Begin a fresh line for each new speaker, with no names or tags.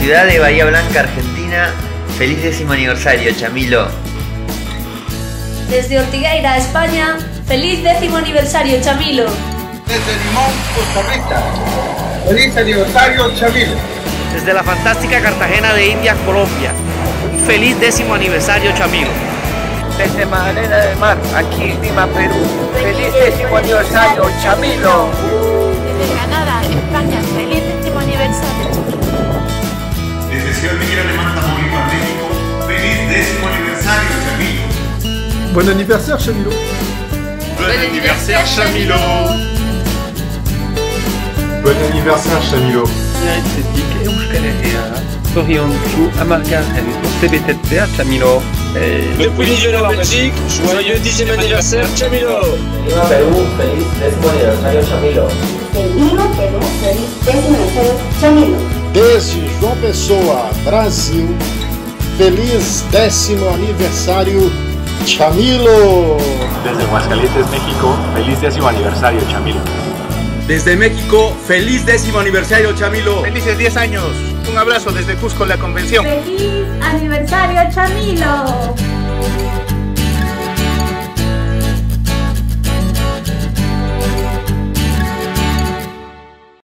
ciudad de Bahía Blanca, Argentina, feliz 10º aniversario, Chamilo.
Desde Ortigueira, España, feliz 10º aniversario, Chamilo.
Desde Limón, Costa Rica, feliz aniversario, Chamilo.
Desde la fantástica Cartagena de Indias, Colombia, un feliz 10º aniversario, Chamilo.
Desde Magdalena del Mar, aquí en Lima, Perú, feliz 10º aniversario, Chamilo.
Desde Canadá, España, feliz 10º aniversario.
Desde Ciudad Miguel Alemán, Tamaulipas, México, feliz 10º aniversario, Chamilo.
Bon anniversaire, Chamilo.
Bon anniversaire, Chamilo.
Bon anniversaire, Chamilo.
Estetik Euskal Herria, zoriontsu hamargarren urtebetetzea, Chamilo.
Depuis Lyon en Belgique, joyeux 10e anniversaire, Chamilo.
Lima, Perú, feliz 10º aniversario, Chamilo.
Lima, Perú, feliz 10º aniversario, Chamilo.
Desde João Pessoa, Brasil, feliz 10º aniversario, Chamilo.
Desde Aguascalientes, México, feliz 10º aniversario, Chamilo.
Desde México, feliz 10º aniversario, Chamilo.
Felices 10 años. Un abrazo desde Cusco, la Convención.
¡Feliz aniversario, Chamilo!